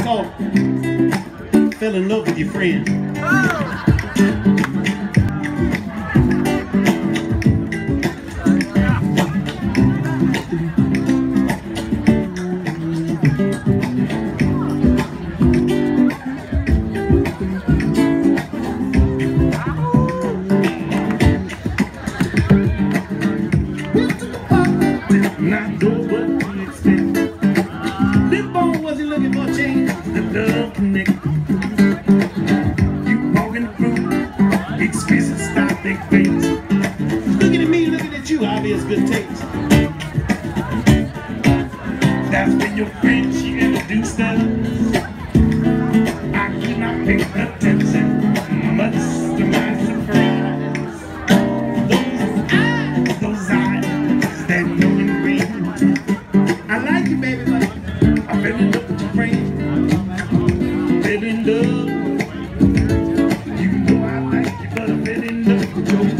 called Fell in Love with Your Friend. Not know what to expect. Lipbone wasn't looking for change. The love connect. You walking through expensive stop they face. Looking at me, looking at you, obvious good taste. That's when your friend she introduced us. I could not pay attention, much to my surprise. Those eyes that know and green. I like you, baby, but I fell in love with your friend. Fell in love. You know I like you, but I fell in love with your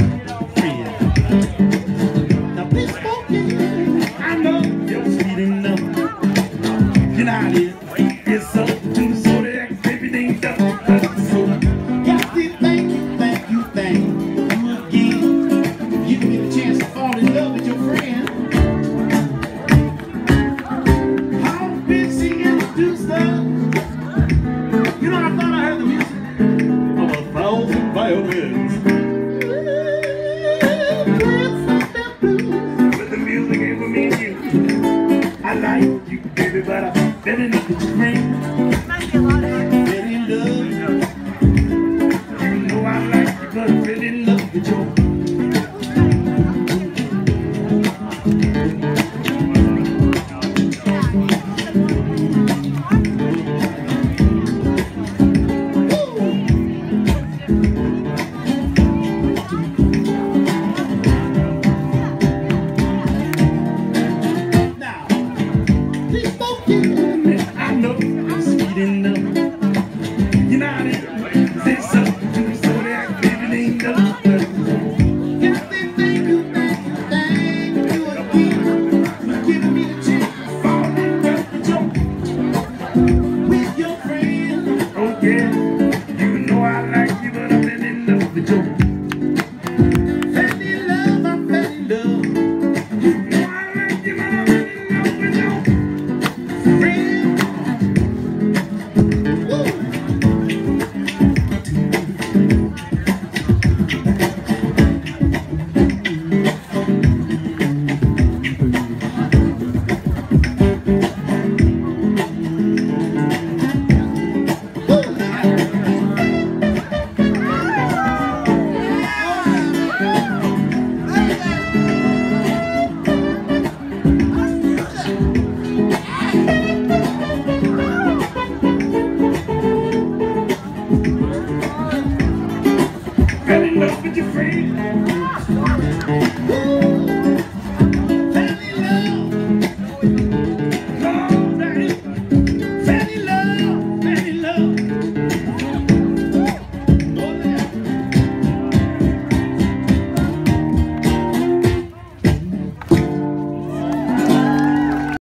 friend. Now please focus. I know you're sweet enough. You know how it is. It's so too so that baby ain't done. So got to thank you again. You get a chance to fall in love with your friend. You know, I thought I heard the music of 1,000 violins. But the music ain't for me and you. I like you, baby, but I fell in love with your friend. Fell in love. You know I like you, but I fell in love with your friend. I know I'm sweet enough. You know how it is. Say something so that baby ain't enough. Yes, thank you again for giving me the chance to fall in love with your friend. Oh yeah, you know I like you, but I fell in love with your friend. Fell in love, I fell in love. You know I like you, but I fell in love with your friend. Fell in love with your friend.